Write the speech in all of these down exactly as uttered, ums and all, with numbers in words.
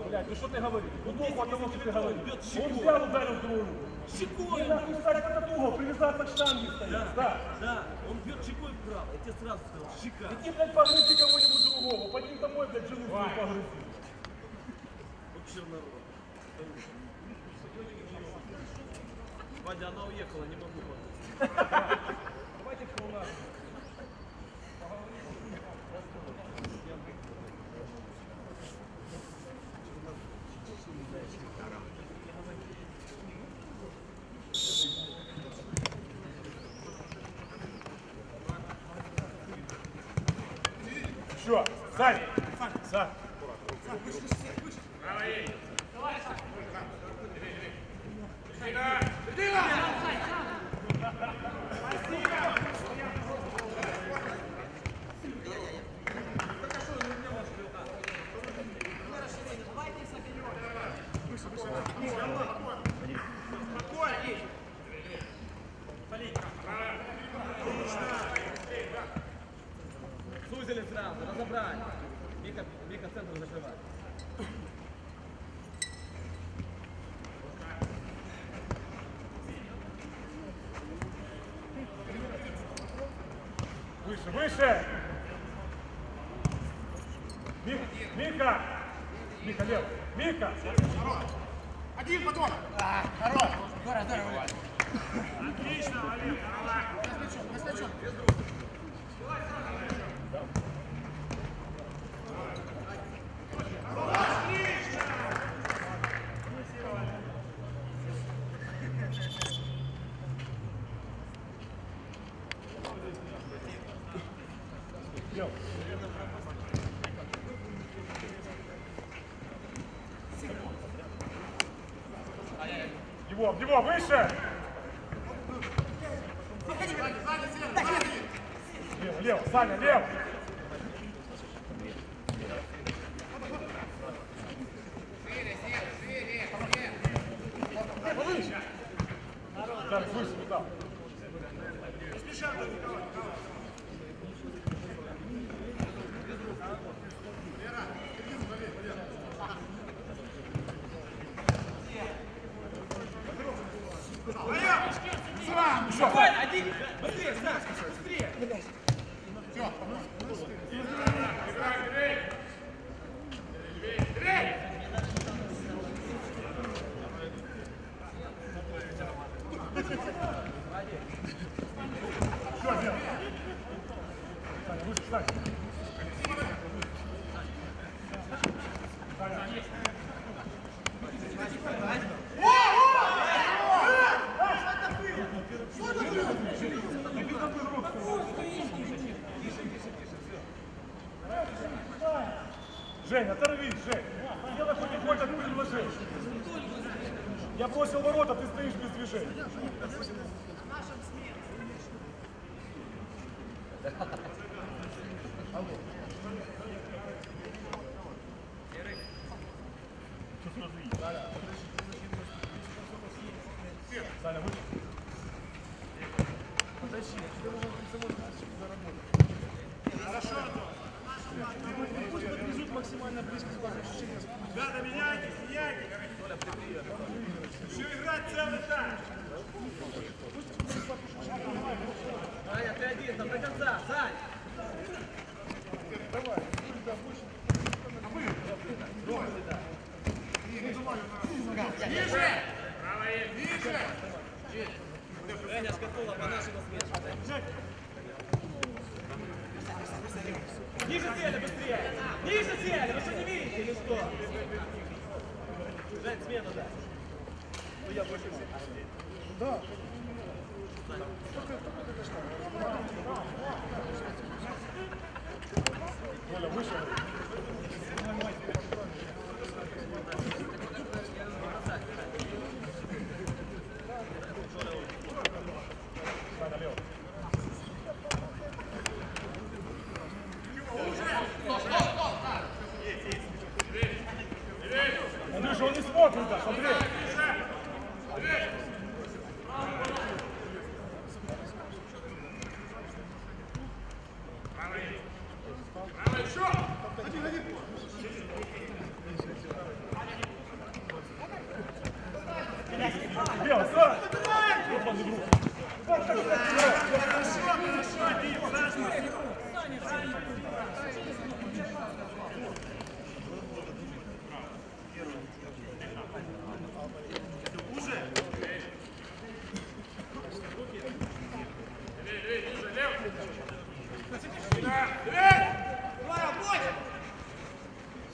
Блядь, ну что ты говоришь? Ну толку от того, что ты говоришь. Он взял, ударил в другую. Щекой! И нахуй стать под этот угол, привязаться к штанге стоять. Да, Да. да, он бьет щекой вправо, я тебе сразу сказал, щека. Иди, блядь, погрызи кого-нибудь другого, пойди домой, блядь, жену свою погрызи. Вот чернород. Вадя, она уехала, не могу помочь. Давайте кто у нас. Еще, Сань, Сань. Сузили сразу, разобрать. Мика, Мика центр закрывает. Выше, выше! Мика! Мика! Мика, лев! Мика! Один потом! А, хорош! Здорово, здорово! Отлично, Олег! На значок! Лев! Его, его, выше! Лево, лево, Саня, лево! Дарик, выше, туда. Еще, Вань, один! Быстрее, Сашка, быстрее! Все, Что делать? Саня, выше, Саня. Жень, оторвись, Жень. Делай хоть какое-то предложение. Я бросил ворота, ты стоишь без движения. Саня, выше. Подожди, хорошо, пусть подвезут максимально близко с базой ощущения. Ребята, меняйтесь, меняйтесь. Еще играть целый тайм. Саня, ты один, там до конца, Сань! Давай, ниже! Ниже! Женя Шкатула по нашему смету. Ниже цели, быстрее! Ниже цели! Вы что, не видите или что? Жень, смену дай. Ну я больше всех. да. Коля, выше. Саня, лево. Андрюша, он не смотрит даже, Андрей. Право еще! Один, один!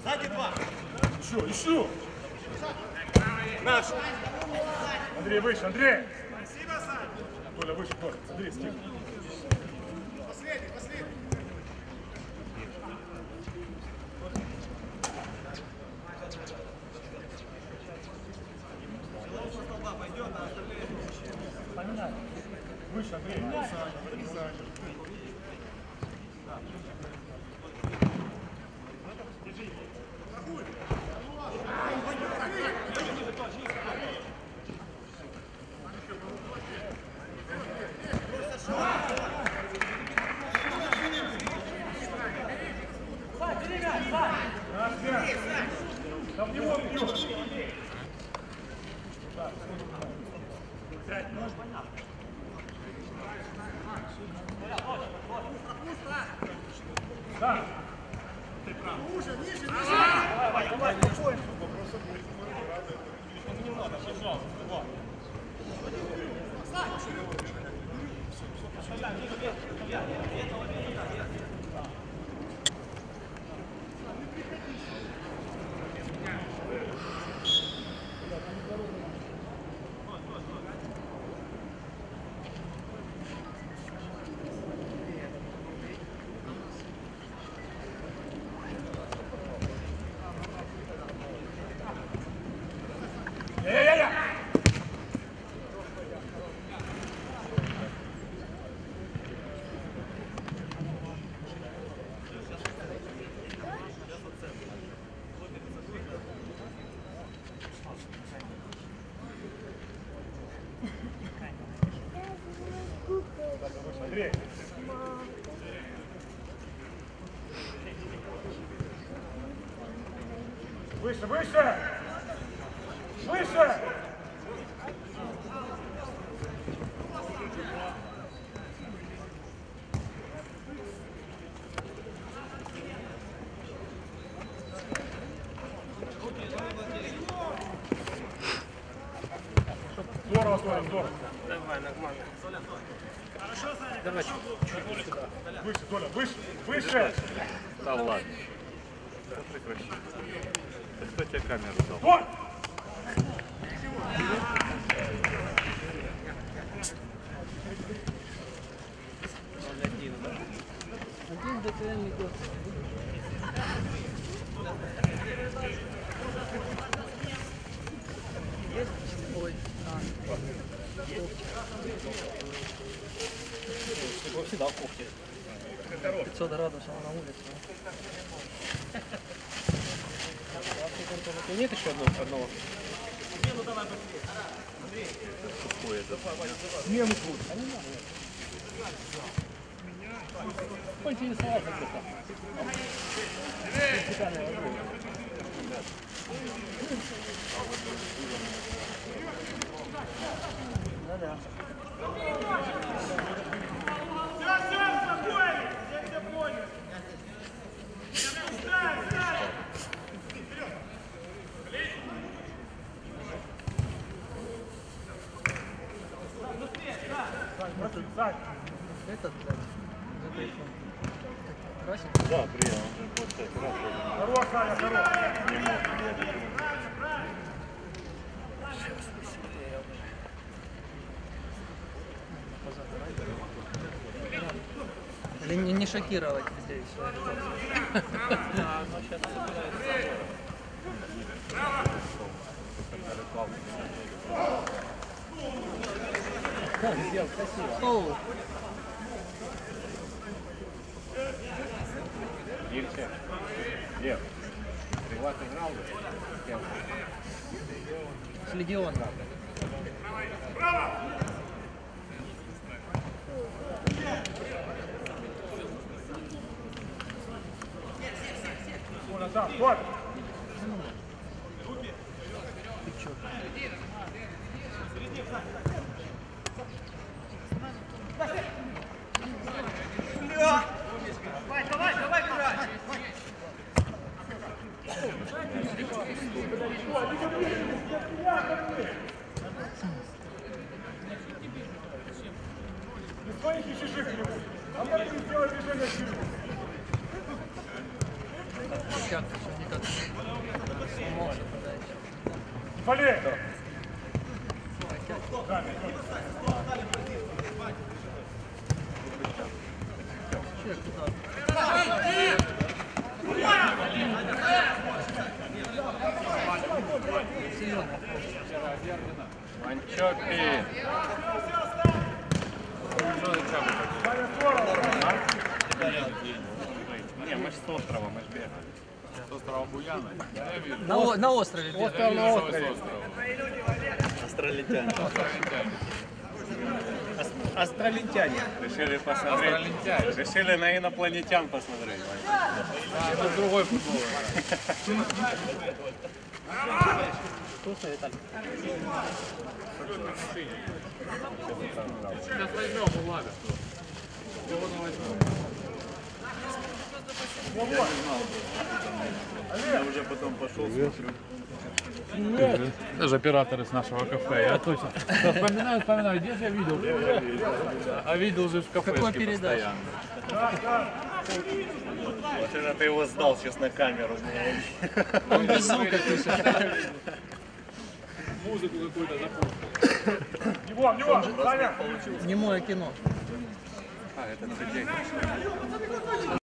Сзади два. Еще, еще. Наш. Андрей, выше, Андрей. Спасибо, Сань. Толя, выше, Толя. Андрей, стих. Последний, последний. Выше, Андрей. Там в него бьет. Да. Ты прав. Ниже, ниже, ниже. Давай, давай, давай. Не надо, пожалуйста. Давай. Я-я-я! Андрей. Выше, выше! Выше! Здорово, Толя, здорово. Давай, нормально. Хорошо, Саня. Давай, чуть-чуть сюда. Выше, Толя, выше, выше! Да ладно. Да прекращай. Да кто тебе камеру дал? Толь! Один, да? Один ДТМ идет. Есть? Ой, а. Его всегда в кухне. пятьсот градусов на улице. Нет еще одного? одного? Какой это? Смену крут. Поинтересовался просто. Принципиальный вопрос. Да-да. Все, все, спокойно. Я тебя понял. Ставь, ставь. Сань, Этот, блядь, за телефон. Красик? Да, приятно. Он же после операции хорош, Саня, хорош. не мог ехать. Или не, не шокировать здесь. Да, сделал красиво. Ильче. Лев. Приват играл бы? С кем? С Легиона. Вон он там, Толь. Ты чё? Давай, давай, давай, давай. Без своих ищи жить не будет. А мы сделаем движение вперед. Сейчас еще никак не Полей! Манчоки. Не, мы ж с острова, мы ж бегаем. С острова Буяна. На, о- на острове. Остров на острове. Астролетяне. Астролетяне. Решили посмотреть. Решили на инопланетян посмотреть. А, это другой футбол. Сейчас возьмем бумагу. Я уже потом пошел, смотрю. Даже операторы с нашего кафе, я точно. Вспоминаю, вспоминаю, где же я видел? А видел же в кафешке постоянно. Вот это ты его сдал сейчас на камеру. Он без звука пишет. Музыку какую-то запустил. Него, него! Саня! Немое кино. А, это судей.